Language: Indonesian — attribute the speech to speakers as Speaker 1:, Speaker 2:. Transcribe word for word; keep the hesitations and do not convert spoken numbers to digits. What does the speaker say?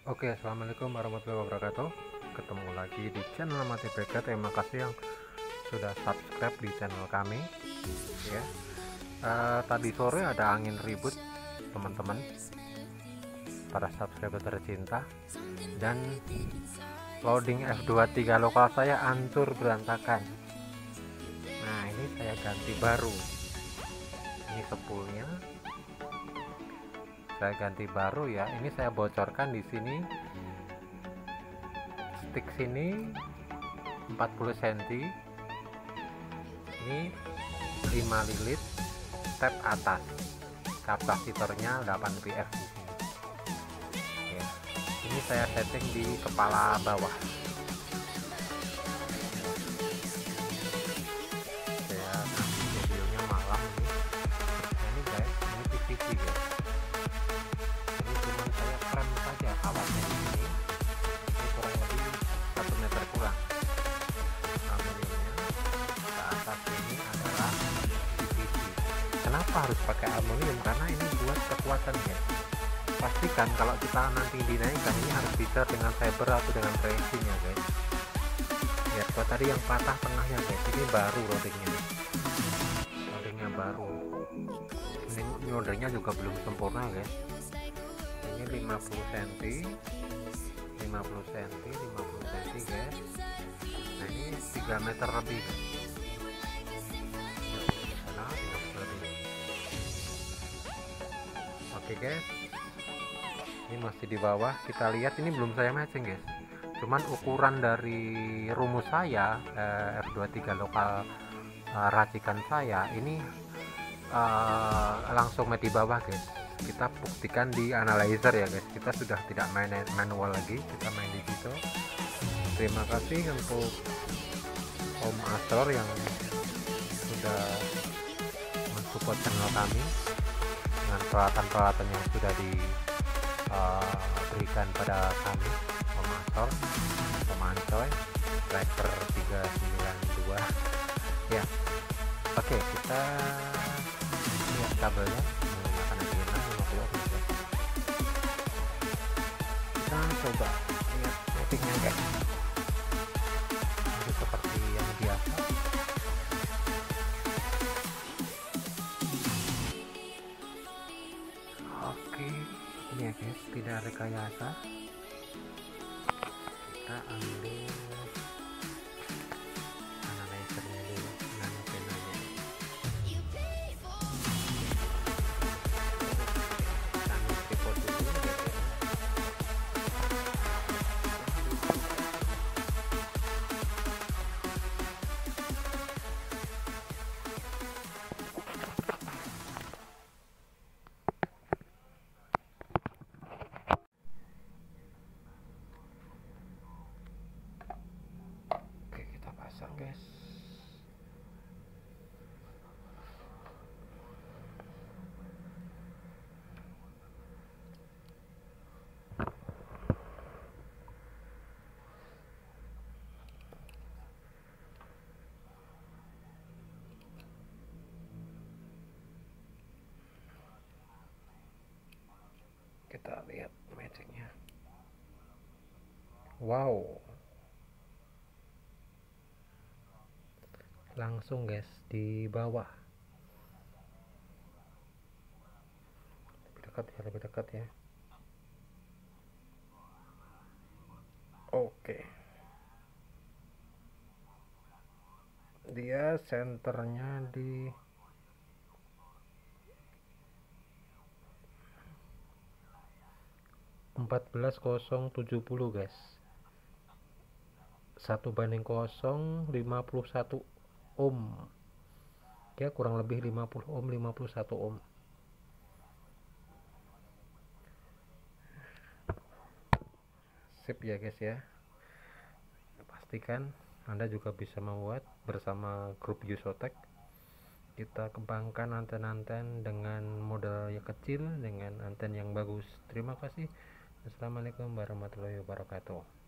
Speaker 1: Oke, assalamualaikum warahmatullahi wabarakatuh. Ketemu lagi di channel Mati B K. Terima kasih yang sudah subscribe di channel kami. Ya, uh, tadi sore ada angin ribut, teman-teman, para subscriber tercinta, dan loading F dua puluh tiga lokal saya hancur berantakan. Nah, ini saya ganti baru. Ini sepulnya. Saya ganti baru ya. Ini saya bocorkan di sini. Stick sini empat puluh sentimeter. Ini lima lilit. Step atas. Kapasitornya delapan P F di sini. Ya. Ini saya setting di kepala bawah. Saya kasih videonya malam ini. Nah, ini guys, ini P V C guys. Awalnya ini, ini kurang lebih satu meter kurang. Aluminiumnya ke atas ini adalah P V C. Kenapa harus pakai aluminium? Karena ini buat kekuatan ya. Pastikan kalau kita nanti dinaikkan ini harus bisa dengan fiber atau dengan resin ya guys. Ya, buat tadi yang patah tengahnya guys, ini baru loadingnya. Loadingnya baru. Ini loadingnya juga belum sempurna guys. Ini lima puluh sentimeter, lima puluh sentimeter, lima puluh sentimeter guys. Nah, ini tiga meter lebih. Nah, tiga meter lebih. Oke guys, ini masih di bawah. Kita lihat ini belum saya matching guys. Cuman ukuran dari rumus saya eh, F dua puluh tiga lokal eh, racikan saya ini eh, langsung di bawah guys. Kita buktikan di analyzer ya guys. Kita sudah tidak main manual lagi, kita main di situ. Terima kasih untuk Om Astor yang sudah mensupport channel kami dengan peralatan-peralatan yang sudah diberikan uh, pada kami. Om Astor, Om Ancoy, Striker tiga sembilan dua. Ya, oke, kita lihat kabelnya. Kita coba lihat settingnya guys. Ini seperti yang biasa. Oke, ini ya guys, tidak rekayasa. Kita ambil analyzernya dulu, antenanya. Kami tripod dulu ya. Guys, kita lihat matchingnya. Wow, langsung guys di bawah. Lebih dekat ya, lebih dekat ya. Oke, dia senternya di empat belas nol tujuh puluh guys. Satu banding kosong lima puluh satu ohm ya, kurang lebih lima puluh ohm, lima puluh satu ohm. Sip ya guys ya. Pastikan Anda juga bisa membuat bersama grup Yusotek. Kita kembangkan anten-anten dengan model yang kecil dengan anten yang bagus. Terima kasih. Assalamualaikum warahmatullahi wabarakatuh.